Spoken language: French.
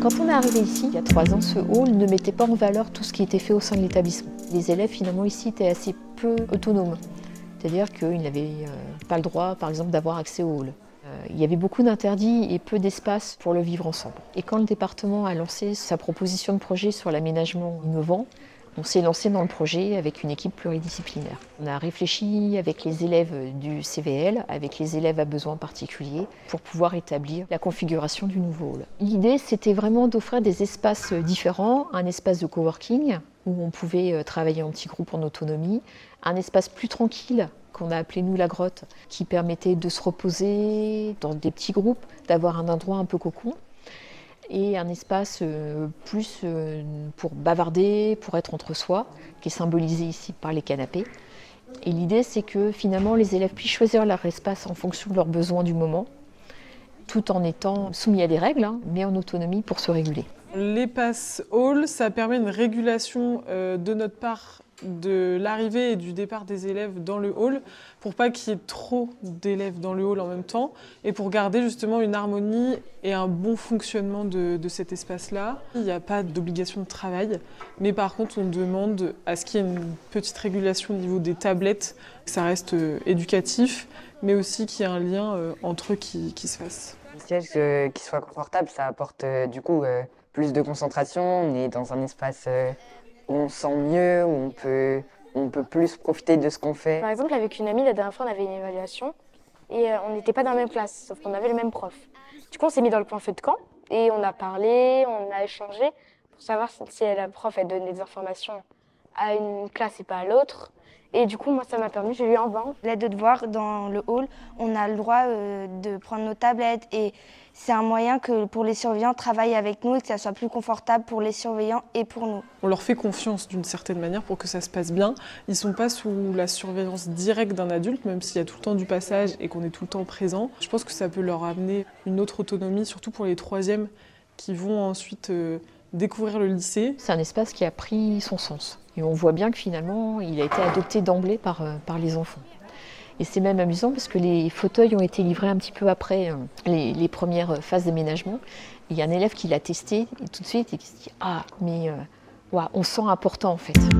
Quand on est arrivé ici, il y a 3 ans, ce hall ne mettait pas en valeur tout ce qui était fait au sein de l'établissement. Les élèves, finalement, ici, étaient assez peu autonomes. C'est-à-dire qu'ils n'avaient pas le droit, par exemple, d'avoir accès au hall. Il y avait beaucoup d'interdits et peu d'espace pour le vivre ensemble. Et quand le département a lancé sa proposition de projet sur l'aménagement innovant, on s'est lancé dans le projet avec une équipe pluridisciplinaire. On a réfléchi avec les élèves du CVL, avec les élèves à besoins particuliers, pour pouvoir établir la configuration du nouveau hall. L'idée, c'était vraiment d'offrir des espaces différents, un espace de coworking, où on pouvait travailler en petits groupes en autonomie, un espace plus tranquille, qu'on a appelé nous la grotte, qui permettait de se reposer dans des petits groupes, d'avoir un endroit un peu cocon, et un espace plus pour bavarder, pour être entre soi, qui est symbolisé ici par les canapés. Et l'idée, c'est que finalement, les élèves puissent choisir leur espace en fonction de leurs besoins du moment, tout en étant soumis à des règles, mais en autonomie pour se réguler. L'espace hall, ça permet une régulation de notre part de l'arrivée et du départ des élèves dans le hall pour pas qu'il y ait trop d'élèves dans le hall en même temps et pour garder justement une harmonie et un bon fonctionnement de cet espace-là. Il n'y a pas d'obligation de travail, mais par contre on demande à ce qu'il y ait une petite régulation au niveau des tablettes, que ça reste éducatif, mais aussi qu'il y ait un lien entre eux qui se fasse. Les sièges qui soient confortables, ça apporte du coup plus de concentration. On est dans un espace où on sent mieux, où on peut plus profiter de ce qu'on fait. Par exemple, avec une amie, la dernière fois, on avait une évaluation et on n'était pas dans la même classe, sauf qu'on avait le même prof. Du coup, on s'est mis dans le coin feu de camp et on a parlé, on a échangé pour savoir si la prof elle donnait des informations à une classe et pas à l'autre. Et du coup, moi, ça m'a permis, j'ai eu un 20. L'aide de devoir dans le hall, on a le droit de prendre nos tablettes et c'est un moyen que pour les surveillants travaillent avec nous et que ça soit plus confortable pour les surveillants et pour nous. On leur fait confiance d'une certaine manière pour que ça se passe bien. Ils ne sont pas sous la surveillance directe d'un adulte, même s'il y a tout le temps du passage et qu'on est tout le temps présent. Je pense que ça peut leur amener une autre autonomie, surtout pour les troisièmes qui vont ensuite découvrir le lycée. C'est un espace qui a pris son sens. Et on voit bien que finalement, il a été adopté d'emblée par les enfants. Et c'est même amusant parce que les fauteuils ont été livrés un petit peu après les premières phases d'aménagement. Il y a un élève qui l'a testé et tout de suite et qui se dit « Ah, mais on sent important en fait ».